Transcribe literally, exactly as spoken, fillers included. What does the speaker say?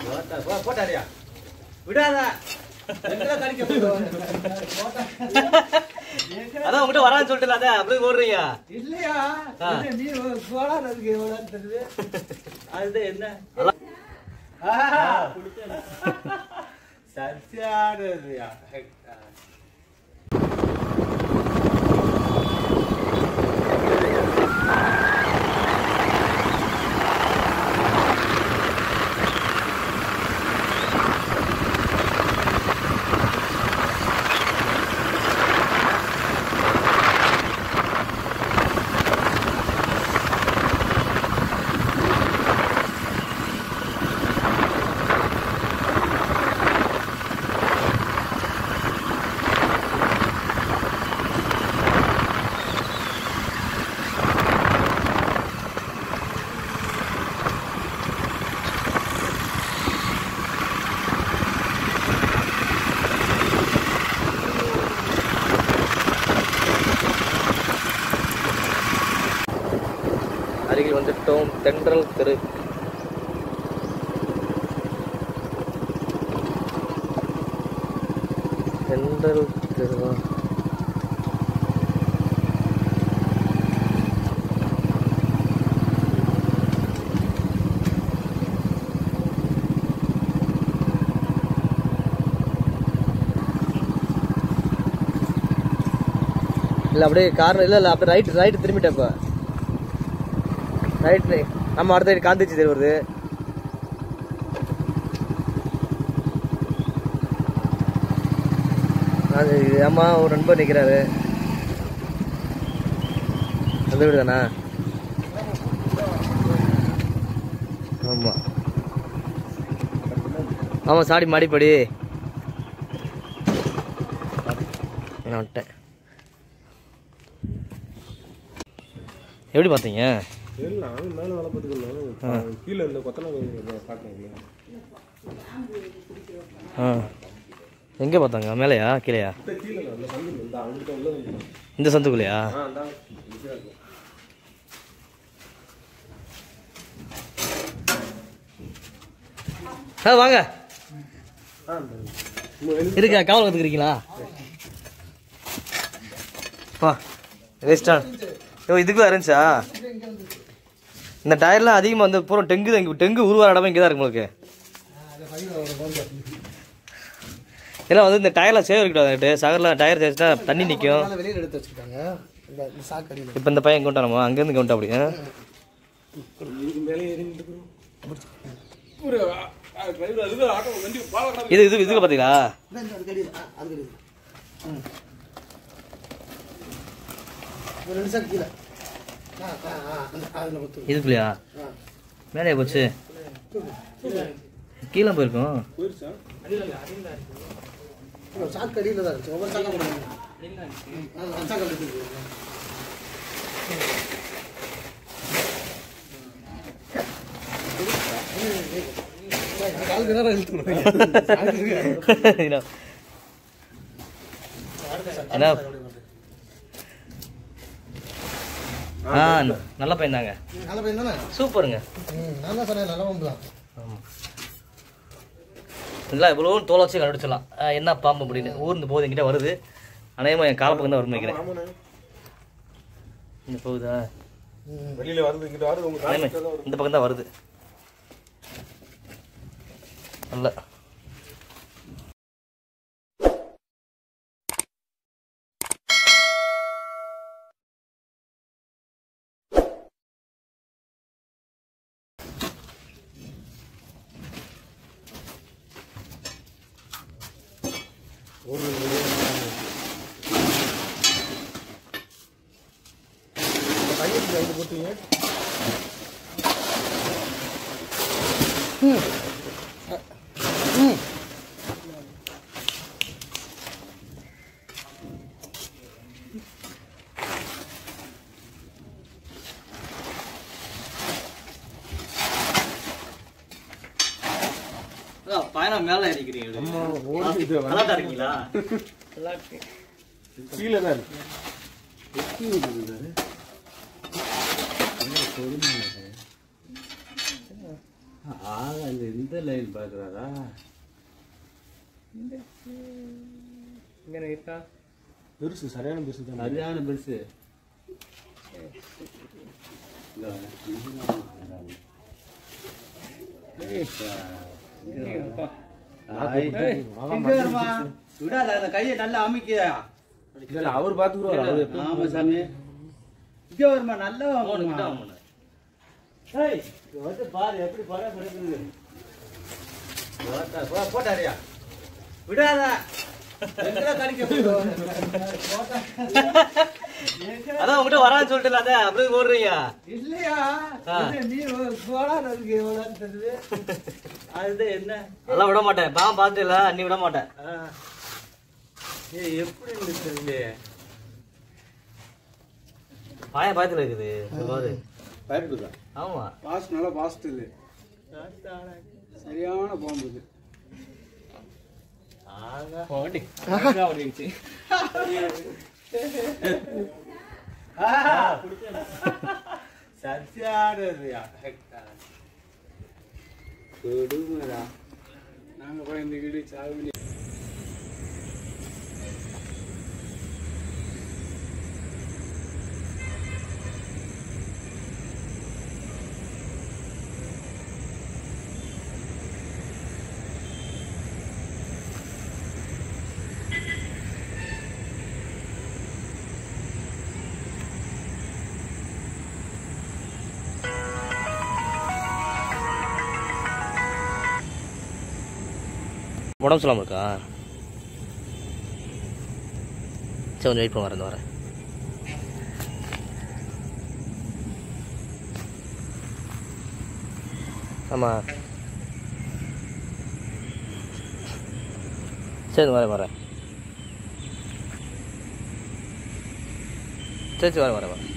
போட்டாரியா விடாதா அதான் உங்ககிட்ட வரான்னு சொல்லிட்டு அதான் அப்படியே ஓடுறீங்க இல்லையா நீ போடாததுக்கு எவ்வளவு தெரியுது அதுதான் என்ன சரியானதுயா அருகில் வந்துட்டோம் தென்றல் தெரு தென்றல் தெருவா இல்லை அப்படியே கார் இல்லை இல்லை அப்படியே ரைட் ரைட்டு திரும்பிட்டப்ப ரைட் நம்ம அடுத்த சைடு காந்திச்சி தெரு வருது அது அம்மா ஒரு நண்பர் நிற்கிறாரு அந்த வீடு தானா ஆமாம் ஆமாம் சாடி மாடிப்படி நான் விட்டேன் எப்படி பார்த்தீங்க மேலே வேலை பார்த்துக்கணும் கீழே இந்த கொத்தனை பார்க்கணும் ஆ எங்கே பார்த்தாங்க மேலையா கீழையா இந்த சந்துக்குள்ளையா ஆ வாங்க இருக்கா காவல் கற்றுக்கிறீங்களா வா வேஸ்டா ஓ இதுக்குள்ள இருந்துச்சா இந்த டயர்லாம் அதிகமாக வந்து பூரா டெங்கு தான் டெங்கு உருவார இடமே இங்கே தான் இருக்கு உங்களுக்கு ஏன்னா வந்து இந்த டயர்லாம் சேவ் இருக்கக்கூடாது சகரில் டயர் தேய்ச்சிட்டா தண்ணி நிற்கும் வெளியில் எடுத்து வச்சுக்கிட்டாங்க இப்போ இந்த பையன் கொண்டா நம்ம அங்கேருந்து கொண்டா அப்படி இது இது இதுக்கு பார்த்தீங்களா இதுக்குலையா மேலே போச்சு கீழே போயிருக்கோம் சாக்கு அடியில் தான் இருந்துச்சு ஒவ்வொரு சாக்கா காலுக்கு நேரம் இழுத்துக்கணும் என்ன ஆ நல்ல பையன் தாங்க நல்ல பையன் தானே சூப்பருங்க நான் தான் சொன்னேன் நல்ல பம்பு தான் ஆமாம் இதெல்லாம் எவ்வளோ தோலை வச்சு கண்டுபிடிச்சிடலாம் என்ன பாம்பு அப்படின்னு ஊர்ந்து போகுது என்கிட்ட வருது அநேகமாக என் கால பக்கம் தான் வரும்னு நினைக்கிறேன் இந்த போகுதா வெளியில வருது இங்கிட்ட வருது இந்த பக்கம் தான் வருது நல்ல போட்டீங்க பயணம் மேல இருக்கிறீங்க இருக்கீங்களா கீழே தான் இருக்கு ஆக இந்த இந்த லைன் பார்க்குறாரா? இங்கே இருக்கா பெருசு சரியான பெருசு தான். சரியான பெருசு. விடாத அந்த கையை நல்லா அமைக்கியா. அவர் பார்த்துக்குருவாரு. ஆமா சாமி. இங்கே வருமா நல்லா வந்து பாரு எப்படி பராமரிக்குது. போட்டாரியா விடாத. அதான் உங்ககிட்ட வரான்னு சொல்லிட்டு அதான் அப்படியே ஓடுறீங்க இல்லையா? நீ போடாது அதுதான் என்ன அதெல்லாம் விட மாட்டேன். பாவம் பார்த்துல நீ விட மாட்டேன். எப்படி இருக்குது பாய பாயத்துல இருக்குது பாரு. பயப்படுதா? ஆமா பாஸ்ட் நல்லா பாஸ்ட் இல்லை சரியான பாம்பு இது. நாங்க போய் இந்த வீடு சாவு. உடம்பு சொல்லாமல் இருக்கா? சரி கொஞ்சம் வெயிட் பண்ண வரேன். வரேன் ஆமாம் சரி வரேன் வரேன் சரி சரி வரேன் வரேன் வரேன்